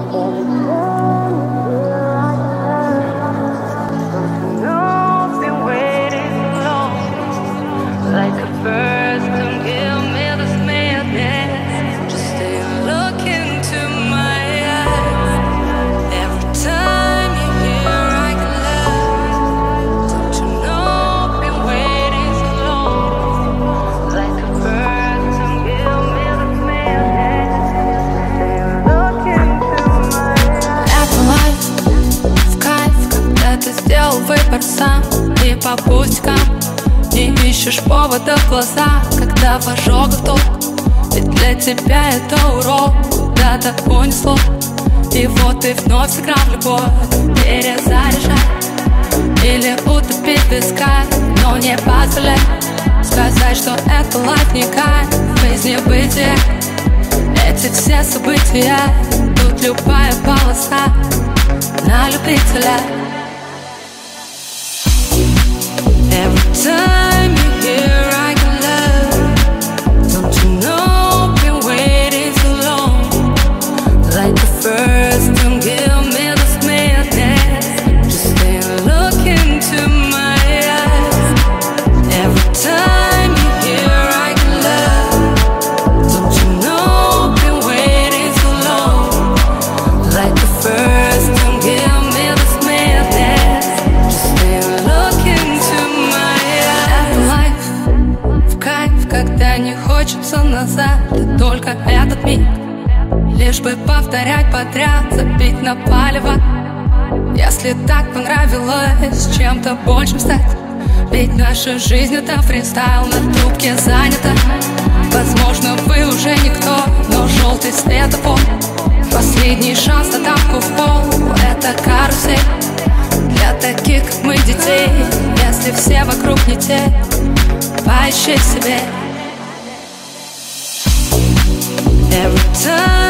Выбор сам и по пустякам не ищешь повода в глаза, когда в ожогах толк. Ведь для тебя это урок, куда-то унесло. И вот ты вновь сыграл в любовь, перезаряжай или утопить песка, но не позволяй сказать, что это лайф не кайф, жизнь бытие. Эти все события, тут любая полоса на любителя. Every time you hear I can love, don't you know I've been waiting so long. Like the first time, give me this madness, just stay and look into my eyes. Every time you hear I can love, don't you know I've been waiting so long. Like the first time, give me this madness, just stay and look into когда не хочется назад, да только этот миг, лишь бы повторять подряд, забить на палево. Если так понравилось чем-то большим стать, ведь наша жизнь это фристайл, на трубке занята. Возможно, вы уже никто, но желтый светофор, последний шанс на тапку в пол, это карусель для таких, как мы, детей. Если все вокруг не те, поищи себе. Every time